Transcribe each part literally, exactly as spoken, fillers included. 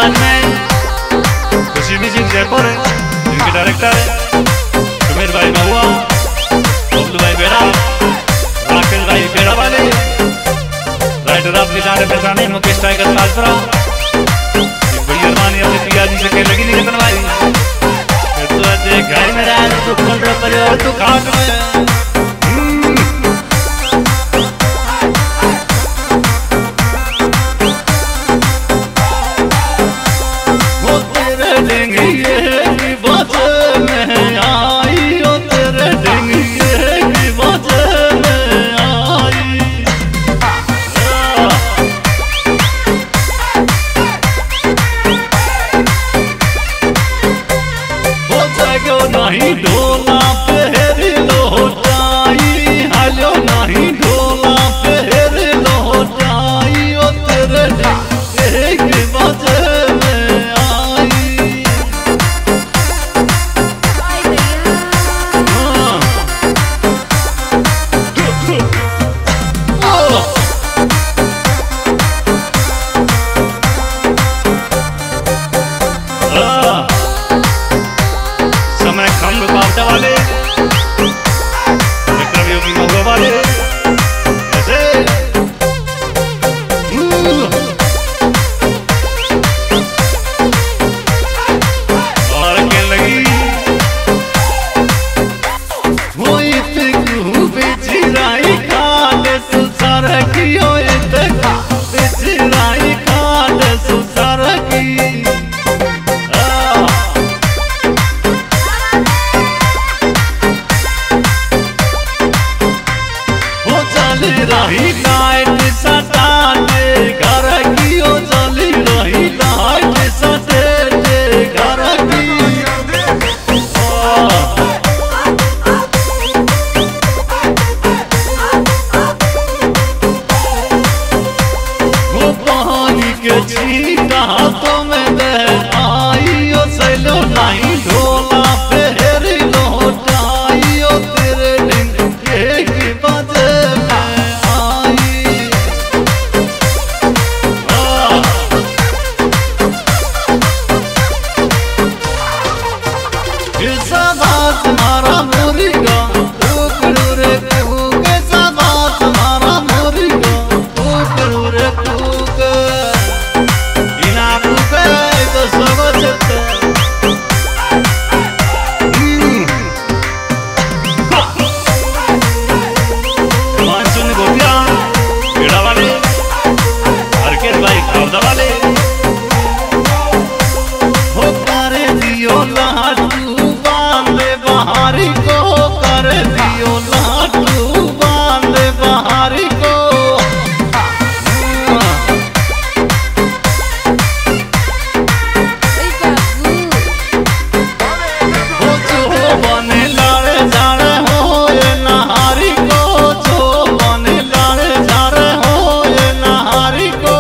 आवाज में खुशी म्यूजिक जयपुर है, जिनके डायरेक्टर है सुमेर भाई महुआ, बबलू भाई बेड़ा, राकेश भाई बेड़ा वाले, राइटर आप निशाने पहचाने मुकेश टाइगर ताजपुरा। बड़ी अरमानी अपने पिया जी से कह लगी नहीं कतन भाई तो घर में राज तू खोल रहा परिवार तू खाट में नहीं ढोला पहर लोटाई, हालो नहीं ढोला पहर लोटाई, ओ तेरे एक बजे में आई। समय खम्भ बावटा वाले विक्रम योगी महुआ वाले ऐसे और क्या लगी वो इतकू बिछराई खाले सुसार की, ओ इतकू बिछराई खाले सुसार की। रही लाइट सटाने घर की, ओ चली रही लाइट सटाने घर की। वो पानी के छींटा तो में दे आई, ओ सैलो नहीं ढोला पहर लोटाई, ओ तेरे दिन के बजे तुम्हारा मोरिगा टुकड़ू रे टूके, सदा तुम्हारा मोरिगा टुकड़ू रे टूके, बिना टूके तो सब चलते। मानसून गोपिया बेड़ा वाले, हरकेश भाई खावदा वाले, हो करे दियो लाडू बहारी को, कर दियो लाडू बांध बहारी को। वो जो बने लाड़े जाड़े हो ये नहारी को, जो बने लाड़े जाड़े हो ये नहारी को।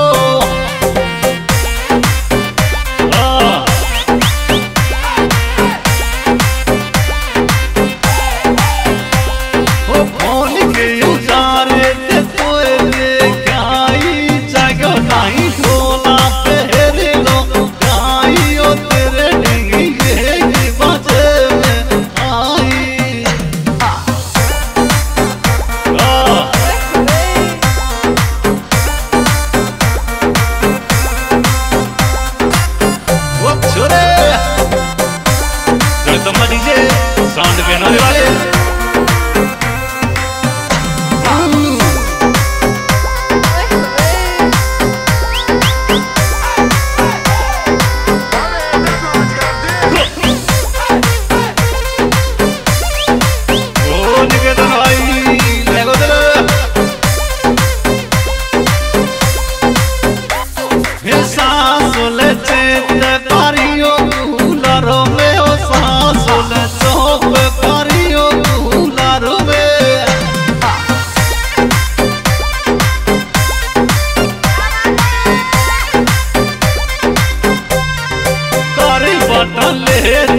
साउंड पहनाने वाले ले